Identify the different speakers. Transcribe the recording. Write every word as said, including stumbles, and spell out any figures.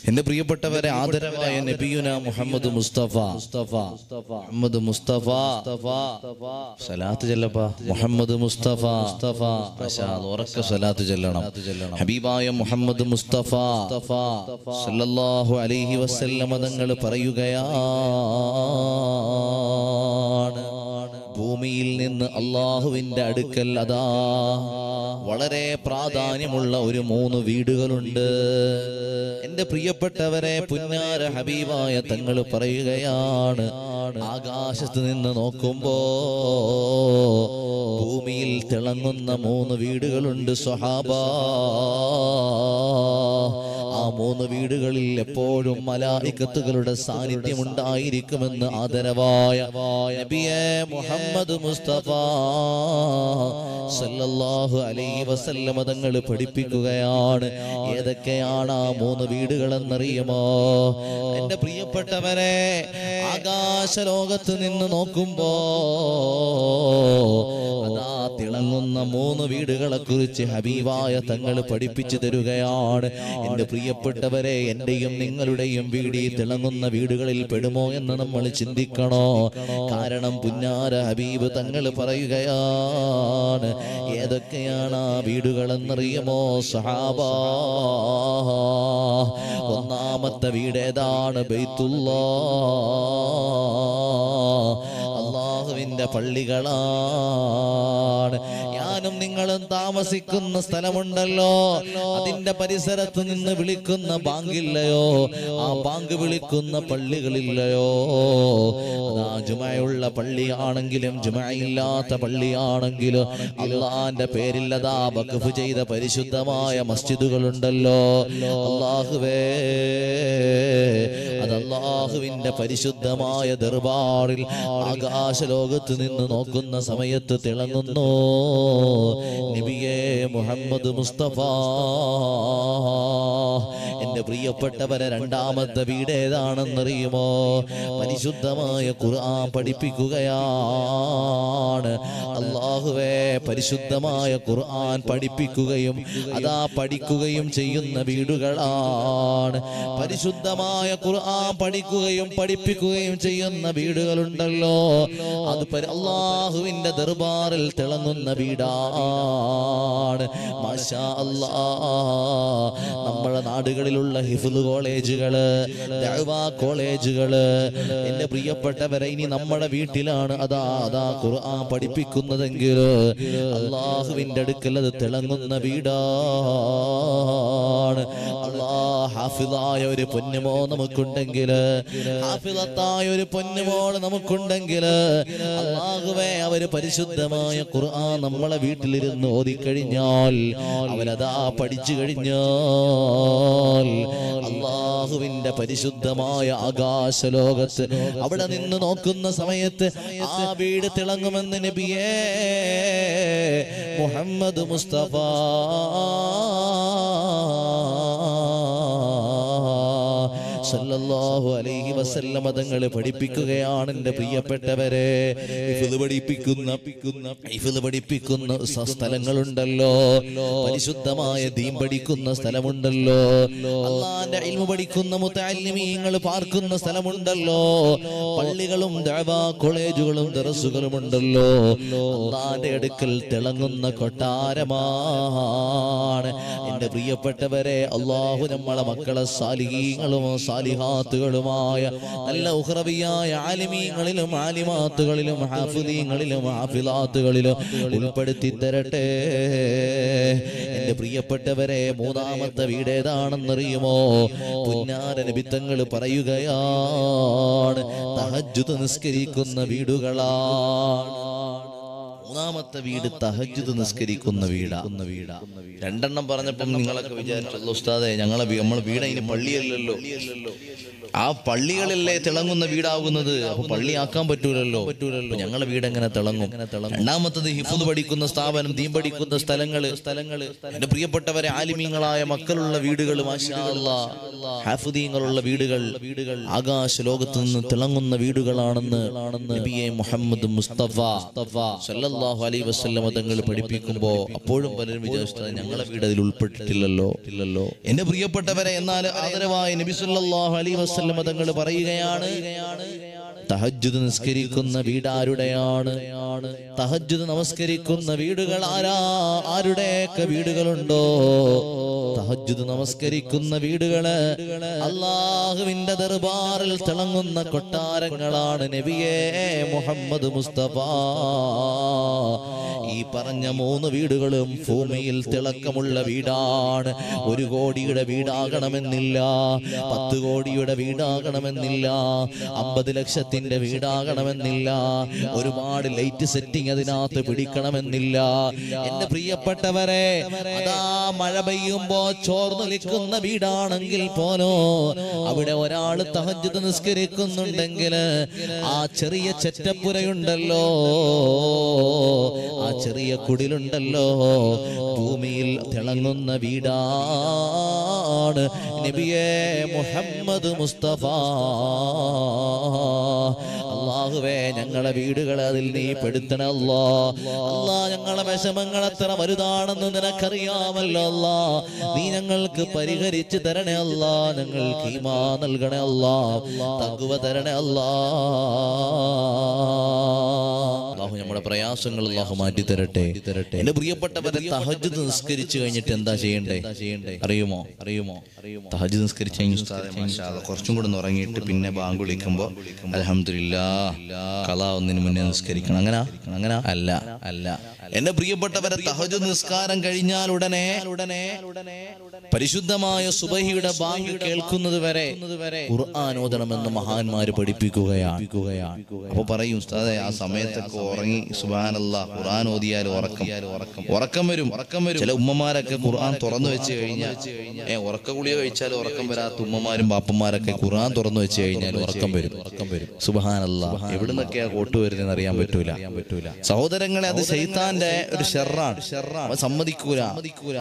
Speaker 1: എന്റെ പ്രിയപ്പെട്ടവരെ, ആദരവായ നബിയുന മുഹമ്മദ് മുസ്തഫ മുഹമ്മദ് മുസ്തഫ സലാത്ത് ചൊല്ലപ്പാ. മുഹമ്മദ് മുസ്തഫ ഉറക്കെ സലാത്ത് ചൊല്ലണം. ഹബീബായ മുഹമ്മദ് മുസ്തഫ സല്ലല്ലാഹു അലൈഹി വസല്ലം തങ്ങൾ പറയുകയാണ്, ഭൂമിയിൽ നിന്ന് അള്ളാഹുവിന്റെ അടുക്കൽ അതാ വളരെ പ്രാധാന്യമുള്ള ഒരു മൂന്ന് വീടുകളുണ്ട്. എന്റെ പ്രിയപ്പെട്ടവരെ, പുന്നാര ഹബീബായ തങ്ങൾ പറയുകയാണ്, ആകാശത്ത് നിന്ന് നോക്കുമ്പോ ഭൂമിയിൽ തിളങ്ങുന്ന മൂന്ന് വീടുകളുണ്ട് സ്വഹാബാ. ആ മൂന്ന് വീടുകളിൽ എപ്പോഴും മലായികത്തുകളുടെ സാന്നിധ്യം ഉണ്ടായിരിക്കുമെന്ന് ആദരവായ നബിയേ മുഹമ്മദ് മുസ്തഫ സല്ലല്ലാഹു അലൈഹി വസല്ലം തങ്ങൾ പഠിപ്പിക്കുകയാണ്. ഏതൊക്കെയാണ് ആ മൂന്ന് വീടുകളെന്നറിയുമോ? എന്റെ പ്രിയപ്പെട്ടവരെ, ആകാശലോകത്ത് നിന്ന് നോക്കുമ്പോ അതാ തിളങ്ങുന്ന മൂന്ന് വീടുകളെ കുറിച്ച് ഹബീബായ തങ്ങൾ പഠിപ്പിച്ചു തരുകയാണ്. എന്റെ പ്രിയപ്പെട്ടവരെ, എന്റെയും നിങ്ങളുടെയും വീട് തിളങ്ങുന്ന വീടുകളിൽ പെടുമോ എന്ന് നമ്മൾ ചിന്തിക്കണോ? കാരണം പുന്നാര ഹബീബ് തങ്ങൾ പറയുകയാണ്, ഏതൊക്കെയാണ് ആ വീടുകളെന്നറിയുമോ സഹാബാ? ഒന്നാമത്തെ വീട് ഏതാണ്? ബൈത്തുല്ലാഹ്, അല്ലാഹുവിന്റെ പള്ളികളാണ്. ഞാനും നിങ്ങളും താമസിക്കുന്ന സ്ഥലമുണ്ടല്ലോ, അതിന്റെ പരിസരത്ത് നിന്ന് വിളിക്കുന്ന ബാങ്കില്ലയോ? ആ ബാങ്ക് വിളിക്കുന്ന പള്ളികളില്ലയോ? അതാ ജുമയുള്ള പള്ളിയാണെങ്കിലും ജുമയില്ലാത്ത പള്ളിയാണെങ്കിലും അള്ളാന്റെ പേരില്ലതാ വഖഫ് ചെയ്ത പരിശുദ്ധമായ മസ്ജിദുകളുണ്ടല്ലോ. അല്ലാഹുവേ, അത് അല്ലാഹുവിന്റെ പരിശുദ്ധമായ ദർബാറിൽ ആകാശലോകത്ത് നിന്ന് നോക്കുന്ന സമയത്ത് തിളങ്ങുന്നു നബിയേ മുഹമ്മദ് മുസ്തഫ. എന്റെ പ്രിയപ്പെട്ടവരെ, രണ്ടാമത്തെ വീട് ഏതാണെന്നറിയുമോ? പരിശുദ്ധമായ ഖുർആൻ പഠിപ്പിക്കുകയാണ്. അല്ലാഹുവേ, പരിശുദ്ധമായ ഖുർആൻ പഠിപ്പിക്കുകയും അതാ പഠിക്കുകയും ചെയ്യുന്ന വീടുകളാണ്. പരിശുദ്ധമായ ഖുർആൻ പഠിക്കുകയും പഠിപ്പിക്കുകയും ചെയ്യുന്ന വീടുകളുണ്ടല്ലോ, അത് അല്ലാഹുവിന്റെ ദർബാറിൽ തിളങ്ങുന്ന വീടാണ്. മാഷാ അല്ലാഹ്, നമ്മുടെ നാടുകളിലുള്ള ഹിഫ്ള് കോളേജുകള്, ദഅ്വാ കോളേജുകള്, എന്റെ പ്രിയപ്പെട്ടവരെ, ഇനി നമ്മുടെ വീട്ടിലാണ് അതാ അതാ ഖുർആൻ പഠിപ്പിക്കുന്നതെങ്കിൽ അല്ലാഹുവിന്റെ അടുക്കൽ അത് തിളങ്ങുന്ന വീടാണ്. അല്ലാഹ് ഹാഫിളായ ഒരു പൊന്നുമോ നമുക്കുണ്ടെങ്കിൽ, ഹാഫിളത്തായ ഒരു പൊന്നുമോള് നമുക്കുണ്ടെങ്കിൽ, അല്ലാഹുവേ, അവര് പരിശുദ്ധമായ ഖുർആൻ നമ്മളെ വീട്ടിലിരുന്ന് ഓതിക്കഴിഞ്ഞാൽ, അവരതാ പഠിച്ചു കഴിഞ്ഞാൽ അല്ലാഹുവിന്റെ പരിശുദ്ധമായ ആകാശലോകത്ത് അവിടെ നിന്ന് നോക്കുന്ന സമയത്ത് ആ വീട് തിളങ്ങുമെന്ന് നബിയേ മുഹമ്മദ് മുസ്തഫ സല്ലല്ലാഹു അലൈഹി വസല്ലം തങ്ങൾ പഠിപ്പിക്കുകയാണ്. എൻ്റെ പ്രിയപ്പെട്ടവരെ, ഹിഫ്ള് പഠിപ്പിക്കുന്ന ഹിഫ്ള് പഠിപ്പിക്കുന്ന സ്ഥലങ്ങളുണ്ടല്ലോ, പരിശുദ്ധമായ ദീൻ പഠിക്കുന്ന സ്ഥലമുണ്ടല്ലോ, അല്ലാഹുവിന്റെ ഇൽമു പഠിക്കുന്ന മുതഅല്ലിമീങ്ങൾ പാർക്കുന്ന സ്ഥലമുണ്ടല്ലോ, പള്ളികളും ദഅ്വാ കോളേജുകളും ദർസുകളും ഉണ്ടല്ലോ, അല്ലാഹുവിന്റെ അടുക്കൽ തിളങ്ങുന്ന കൊട്ടാരമാണ്. എൻ്റെ പ്രിയപ്പെട്ടവരെ, അല്ലാഹു നമ്മളെ മക്കളെ സാലിഹീങ്ങളും സാലിഹാത്തുകളുമായ നല്ല ഉഖ്റവിയായ ആലിമീങ്ങളിലും ആലിമാത്തുകളിലും ഹാഫിളീങ്ങളിലും ഹാഫിളാത്തുകളിലും ഉൾപ്പെടുത്തി തരട്ടെ. എൻ്റെ പ്രിയപ്പെട്ടവരെ, മൂന്നാമത്തെ വീട് ഏതാണെന്നറിയുമോ? പുന്നാര നബി തങ്ങൾ പറയുകയാണ്, തഹജ്ജുദ് നിസ്കരിക്കുന്ന വീടുകളാണ്. മൂന്നാമത്തെ വീട് തഹജ്ജുദ് നിസ്കരിക്കുന്ന വീടാ. രണ്ടെണ്ണം പറഞ്ഞപ്പം നിങ്ങളൊക്കെ വിചാരിച്ചല്ലോ, ഉസ്താദേ, ഞങ്ങളെ നമ്മളെ വീട് അതിന് പള്ളിയല്ലല്ലോ, ആ പള്ളികളിലെ തിളങ്ങുന്ന വീടാകുന്നത്, അപ്പൊ പള്ളിയാക്കാൻ പറ്റൂലല്ലോ പറ്റൂലല്ലോ ഞങ്ങളുടെ വീട് എങ്ങനെ തിളങ്ങും? രണ്ടാമത്തത് ഹിഫ്ള് പഠിക്കുന്ന സ്ഥാപനം, ദീൻ പഠിക്കുന്ന സ്ഥലങ്ങള് സ്ഥലങ്ങള് എന്റെ പ്രിയപ്പെട്ടവരെ, ആലിമീങ്ങളായ മക്കളുള്ള വീടുകൾ, മാഷാ അല്ലാഹ്, ഹാഫിദീങ്ങളുള്ള വീടുകൾ വീടുകൾ ആകാശ ലോകത്ത് നിന്ന് തിളങ്ങുന്ന വീടുകളാണെന്ന് നബിയെ മുഹമ്മദ് മുസ്തഫ സല്ലല്ലാഹു സല്ലല്ലാഹു അലൈഹി വസല്ലം തങ്ങൾ പഠിപ്പിക്കുമ്പോ അപ്പോഴും പലരും വിചാരിച്ചത് ഞങ്ങളെ വീട് അതിൽ ഉൾപ്പെട്ടിട്ടില്ലല്ലോ ഇല്ലല്ലോ എന്റെ പ്രിയപ്പെട്ടവരെ. എന്നാൽ ആദരവായ നബി സല്ലല്ലാഹു അലൈഹി വസല്ലം തങ്ങൾ പറയുകയാണ്, തഹജ്ജുദ് നിസ്കരിക്കുന്ന വീട് ആരുടെയാണ്? തഹജ്ജുദ് നമസ്കരിക്കുന്ന വീടുകൾ ആരാ ആരുടെയൊക്കെ വീടുകളുണ്ടോ? തഹജ്ജുദ് നമസ്കരിക്കുന്ന വീടുകള് അല്ലാഹുവിന്റെ ദർബാറിൽ തിളങ്ങുന്ന കൊട്ടാരങ്ങളാണ്. നബിയേ മുഹമ്മദ് മുസ്തഫ, ഈ പറഞ്ഞ മൂന്ന് വീടുകളും ഭൂമിയിൽ തിളക്കമുള്ള വീടാണ്. ഒരു കോടിയുടെ വീടാകണമെന്നില്ല, പത്ത് കോടിയുടെ വീടാകണമെന്നില്ല, അമ്പത് ലക്ഷത്തിന്റെ വീടാകണമെന്നില്ല, ഒരുപാട് ലൈറ്റ് സെറ്റിംഗ് അതിനകത്ത് പിടിക്കണമെന്നില്ല. എന്റെ പ്രിയപ്പെട്ടവരെ, അതാ മഴ പെയ്യുമ്പോ ചോർന്നൊലിക്കുന്ന വീടാണെങ്കിൽ പോലോ അവിടെ ഒരാൾ തഹജ്ജുദ് നിസ്കരിക്കുന്നുണ്ടെങ്കിൽ ആ ചെറിയ ചെറ്റപ്പുരയുണ്ടല്ലോ, ആ ചെറിയ കുടിലുണ്ടല്ലോ, ഭൂമിയിൽ തിളങ്ങുന്ന വീടാണ്. നബിയേ മുഹമ്മദ് മുസ്തഫ, അല്ലാഹുവേ ഞങ്ങളെ വീടുകളെ അതിൽ നീ പെടുത്തണേ അല്ലാ. അല്ലാ, ഞങ്ങളെ വിഷമങ്ങൾ എത്ര വലുതാണെന്ന് നിനക്കറിയാമല്ലോ അല്ലാ. നീ ഞങ്ങൾക്ക് പരിഹരിച്ചു തരണേ അല്ലാ. ഞങ്ങൾക്ക് ഈമാൻ നൽകണേ അല്ലാ, തഖ്വ തരണേ അല്ലാ. അല്ലാഹു നമ്മുടെ പ്രയാസങ്ങൾ അല്ലാഹു മാറ്റി തരട്ടെ. എന്റെ പ്രിയപ്പെട്ടവരെ, തഹജ്ജുദ് നിസ്കരിച്ചു കഴിഞ്ഞിട്ട് എന്താ ചെയ്യണ്ടേ അറിയുമോ? അറിയുമോ? തഹജ്ജുദ് നിസ്കരിച്ചു കഴിഞ്ഞാൽ കുറച്ചും കൂടെ ഉറങ്ങിയിട്ട് പിന്നെ ബാങ്ക് വിളിക്കുമ്പോ അൽഹംദുലില്ലാഹ് ഖളാ ഒന്നിന് മുന്നേ നിസ്കരിക്കണം. അങ്ങനെ അങ്ങനെ അല്ല അല്ല എന്റെ പ്രിയപ്പെട്ടവരെ, തഹജ്ജുദ് നിസ്കാരം കഴിഞ്ഞാൽ ഉടനെ ഉടനെ പരിശുദ്ധമായ സുബഹിയുടെ ബാങ്ക് കേൾക്കുന്നത് വരെ ഖുർആൻ ഓതണമെന്ന് മഹാന്മാര് പഠിപ്പിക്കുകയാണ്. അപ്പൊ പറയും ഉസ്താദേ, ആ സമയത്തൊക്കെ ഉറങ്ങി സുബ്ഹാനല്ലാഹ് ഖുർആൻ ഓതിയാൽ ഉറക്കം ഉറക്കം വരും ഉറക്കം വരും ചില ഉമ്മമാരൊക്കെ ഖുർആൻ തുറന്നു വെച്ച് കഴിഞ്ഞാൽ ഏഹ് ഉറക്ക ഗുളിക കഴിച്ചാൽ ഉറക്കം വരാത്ത ഉമ്മമാരും ബാപ്പന്മാരൊക്കെ ഖുർആൻ തുറന്നു വെച്ച് കഴിഞ്ഞാൽ ഉറക്കം വരും ഉറക്കം വരും സുബ്ഹാനല്ലാഹ്. എവിടുന്നൊക്കെയാ കോട്ട് വരുന്നതെന്ന് അറിയാൻ പറ്റൂല പറ്റൂല സഹോദരങ്ങളെ, അത് ശൈത്താന്റെ ഒരു ഷർറാണ്. സമ്മതിക്കൂല.